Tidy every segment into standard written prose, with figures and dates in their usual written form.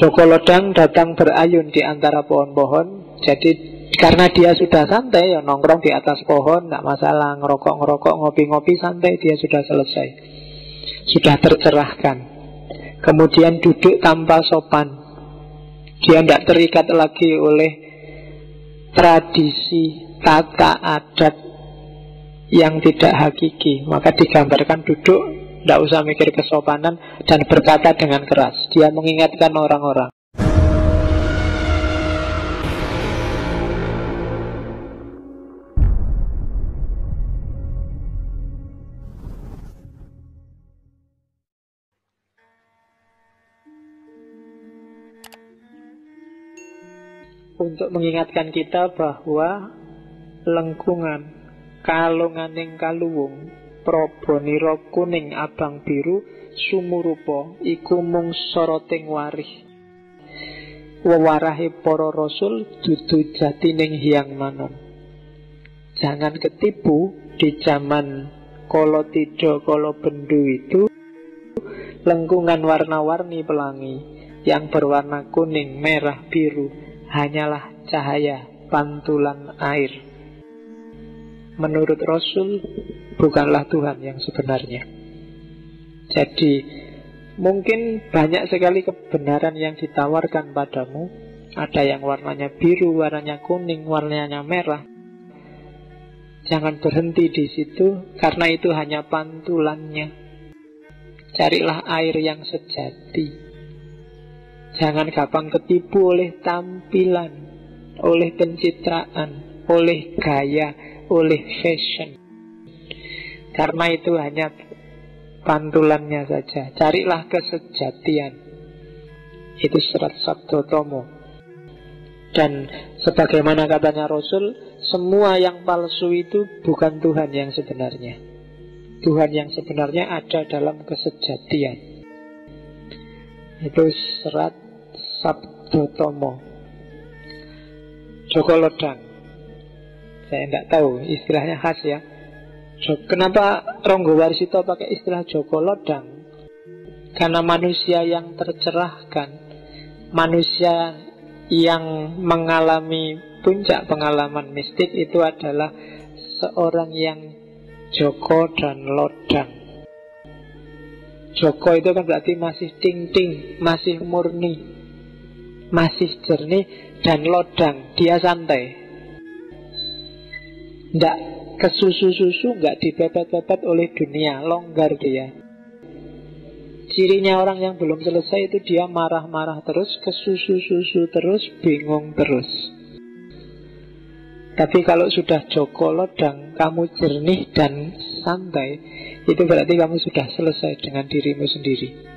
Joko Lodang datang berayun di antara pohon-pohon. Jadi karena dia sudah santai, ya nongkrong di atas pohon, nggak masalah. Ngerokok-ngerokok, ngopi-ngopi santai, dia sudah selesai, sudah tercerahkan. Kemudian duduk tanpa sopan. Dia tidak terikat lagi oleh tradisi, tata adat yang tidak hakiki. Maka digambarkan duduk, tidak usah mikir kesopanan, dan berkata dengan keras. Dia mengingatkan orang-orang. Untuk mengingatkan kita bahwa lengkungan kalunganing kaluwung proboniro kuning abang biru sumurupa iku mung soroting warih. Wewarahe para rasul dudu jatining hyang manon. Jangan ketipu di zaman kala tidha kala bendu itu. Lengkungan warna-warni pelangi yang berwarna kuning, merah, biru hanyalah cahaya pantulan air. Menurut Rasul, bukanlah Tuhan yang sebenarnya. Jadi, mungkin banyak sekali kebenaran yang ditawarkan padamu. Ada yang warnanya biru, warnanya kuning, warnanya merah. Jangan berhenti di situ, karena itu hanya pantulannya. Carilah air yang sejati. Jangan gampang ketipu oleh tampilan, oleh pencitraan, oleh gaya, oleh fashion. Karena itu hanya pantulannya saja. Carilah kesejatian. Itu Serat Sabdo Tomo. Dan sebagaimana katanya Rasul, semua yang palsu itu bukan Tuhan yang sebenarnya. Tuhan yang sebenarnya ada dalam kesejatian. Itu Serat Sabdo Tomo. Joko Lodang. Saya tidak tahu, istilahnya khas ya. Kenapa Ronggo Warsito pakai istilah Joko Lodang? Karena manusia yang tercerahkan, manusia yang mengalami puncak pengalaman mistik itu adalah seorang yang Joko dan Lodang. Joko itu kan berarti masih ting-ting, masih murni, masih jernih. Dan Lodang, dia santai, tidak kesusu-susu, nggak dipepet-pepet oleh dunia, longgar dia. Cirinya orang yang belum selesai itu dia marah-marah terus, kesusu-susu terus, bingung terus. Tapi kalau sudah Joko Lodang, kamu jernih dan santai, itu berarti kamu sudah selesai dengan dirimu sendiri.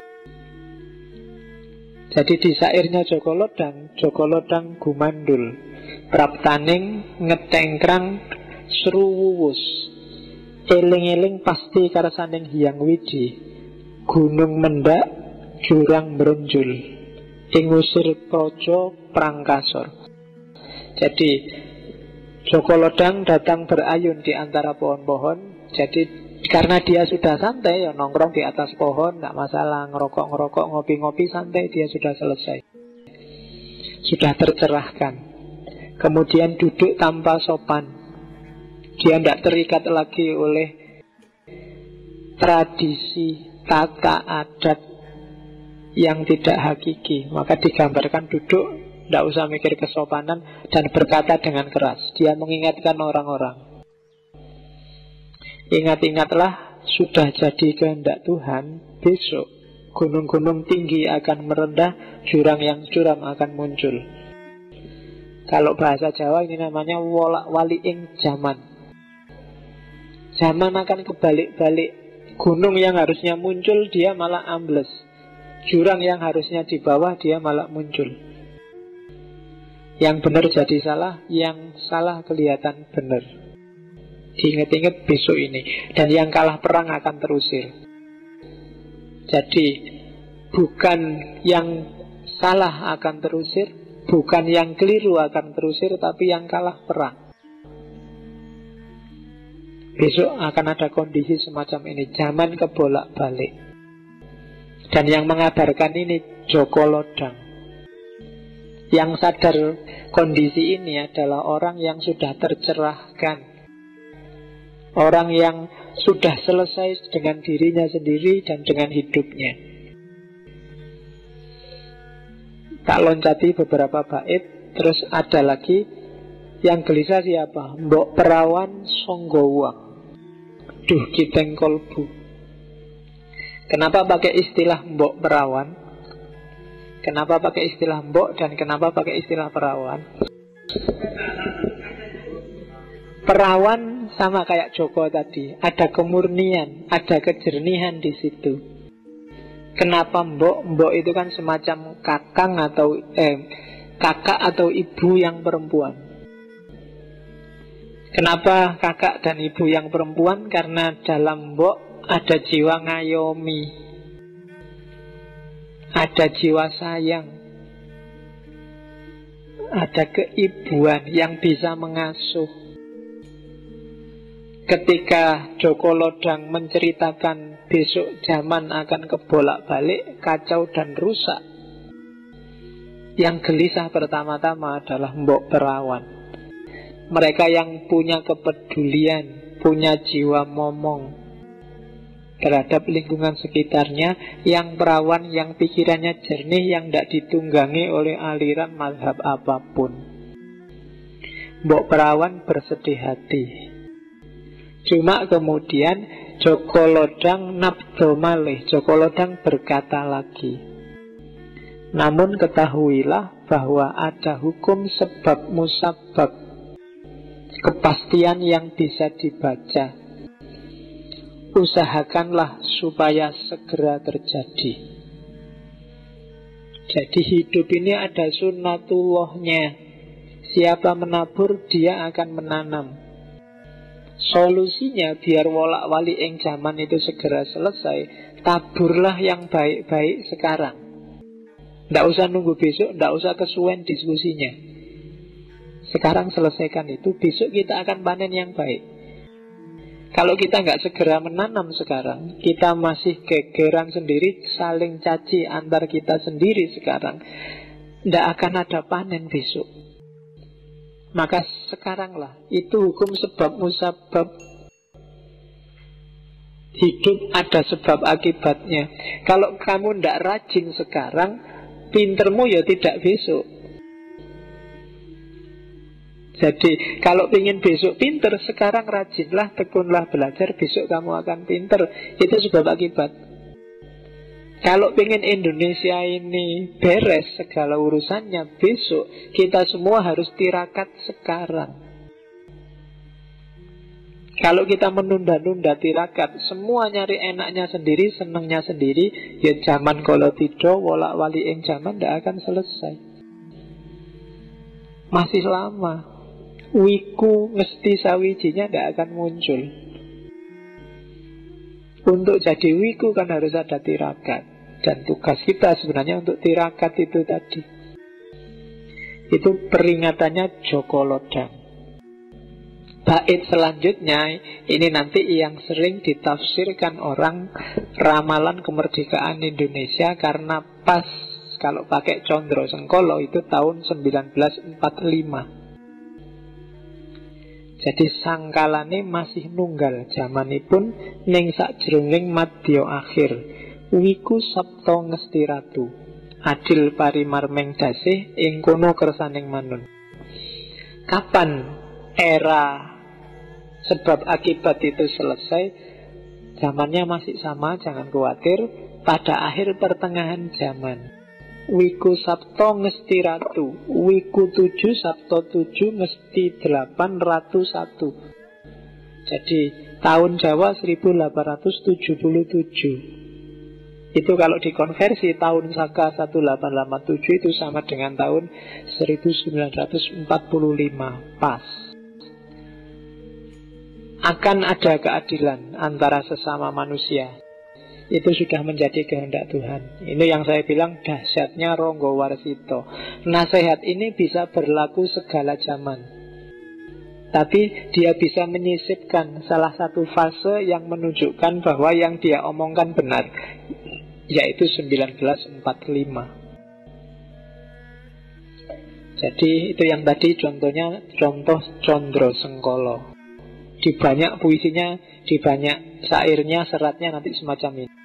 Jadi di sairnya Joko Lodang gumandul, praptaning ngetengkrang seruwuwus, eling-eling pasti karsaning hyang widi, gunung mendak jurang merenjul, ingusir projo prangkasor. Jadi Joko Lodang datang berayun di antara pohon-pohon. Jadi karena dia sudah santai, ya nongkrong di atas pohon, nggak masalah. Ngerokok-ngerokok, ngopi-ngopi santai, dia sudah selesai, sudah tercerahkan. Kemudian duduk tanpa sopan. Dia tidak terikat lagi oleh tradisi, tata adat yang tidak hakiki. Maka digambarkan duduk, tidak usah mikir kesopanan, dan berkata dengan keras. Dia mengingatkan orang-orang. Ingat-ingatlah, sudah jadi kehendak Tuhan, besok gunung-gunung tinggi akan merendah, jurang yang curam akan muncul. Kalau bahasa Jawa ini namanya wolak-waliing zaman. Zaman akan kebalik-balik. Gunung yang harusnya muncul, dia malah ambles. Jurang yang harusnya di bawah, dia malah muncul. Yang benar jadi salah, yang salah kelihatan benar. Diingat-ingat besok ini. Dan yang kalah perang akan terusir. Jadi bukan yang salah akan terusir, bukan yang keliru akan terusir, tapi yang kalah perang. Besok akan ada kondisi semacam ini. Zaman kebolak-balik. Dan yang mengabarkan ini Joko Lodang. Yang sadar kondisi ini adalah orang yang sudah tercerahkan, orang yang sudah selesai dengan dirinya sendiri dan dengan hidupnya. Tak loncati beberapa bait. Terus ada lagi yang gelisah siapa? Mbok perawan songgowang, duh kiteng kolbu. Kenapa pakai istilah mbok perawan? Kenapa pakai istilah mbok dan kenapa pakai istilah perawan? Perawan sama kayak Joko tadi, ada kemurnian, ada kejernihan di situ. Kenapa mbok? Mbok itu kan semacam kakang atau kakak atau ibu yang perempuan. Kenapa kakak dan ibu yang perempuan? Karena dalam mbok ada jiwa ngayomi, ada jiwa sayang, ada keibuan yang bisa mengasuh. Ketika Joko Lodang menceritakan besok zaman akan kebolak-balik, kacau dan rusak, yang gelisah pertama-tama adalah mbok perawan. Mereka yang punya kepedulian, punya jiwa momong terhadap lingkungan sekitarnya, yang perawan, yang pikirannya jernih, yang tidak ditunggangi oleh aliran mazhab apapun. Mbok perawan bersedih hati. Cuma kemudian Joko Lodang nabdo malih, Joko Lodang berkata lagi, namun ketahuilah bahwa ada hukum sebab musabab, kepastian yang bisa dibaca. Usahakanlah supaya segera terjadi. Jadi hidup ini ada sunnatullahnya. Siapa menabur, dia akan menanam. Solusinya biar wolak-walik ing zaman itu segera selesai, taburlah yang baik-baik sekarang. Tidak usah nunggu besok, tidak usah kesuwen diskusinya. Sekarang selesaikan itu, besok kita akan panen yang baik. Kalau kita nggak segera menanam sekarang, kita masih gegeran sendiri, saling caci antar kita sendiri sekarang, tidak akan ada panen besok. Maka sekaranglah, itu hukum sebab musabab. Hidup ada sebab akibatnya. Kalau kamu tidak rajin sekarang, pintermu ya tidak besok. Jadi kalau ingin besok pinter, sekarang rajinlah, tekunlah belajar, besok kamu akan pinter. Itu sebab akibat. Kalau ingin Indonesia ini beres segala urusannya besok, kita semua harus tirakat sekarang. Kalau kita menunda-nunda tirakat, semua nyari enaknya sendiri, senangnya sendiri, ya zaman kalau tidur, wolak-walik yang zaman tidak akan selesai. Masih lama. Wiku mesti sawijinya tidak akan muncul. Untuk jadi wiku kan harus ada tirakat. Dan tugas kita sebenarnya untuk tirakat itu tadi. Itu peringatannya Joko Lodang. Bait selanjutnya ini nanti yang sering ditafsirkan orang, ramalan kemerdekaan Indonesia, karena pas kalau pakai Condro Sengkolo itu tahun 1945. Jadi sangkalane masih nunggal zamanipun ning sakjroning madya akhir. Wiku sapta ngesti ratu, adil parimarmeng dasih ing kono kersaning manun. Kapan era sebab akibat itu selesai? Zamannya masih sama, jangan khawatir. Pada akhir pertengahan zaman, Wiku Sabto ngesti ratu, Wiku 7 Sabto 7 ngesti 8 ratu 1. Jadi tahun Jawa 1877. Itu kalau dikonversi tahun Saka 1887 itu sama dengan tahun 1945. Pas. Akan ada keadilan antara sesama manusia. Itu sudah menjadi kehendak Tuhan. Ini yang saya bilang dahsyatnya Ronggo Warsito. Nasihat ini bisa berlaku segala zaman. Tapi dia bisa menyisipkan salah satu fase yang menunjukkan bahwa yang dia omongkan benar, yaitu 1945. Jadi itu yang tadi contohnya, contoh Condro Sengkolo. Di banyak puisinya, di banyak syairnya, seratnya nanti semacam ini.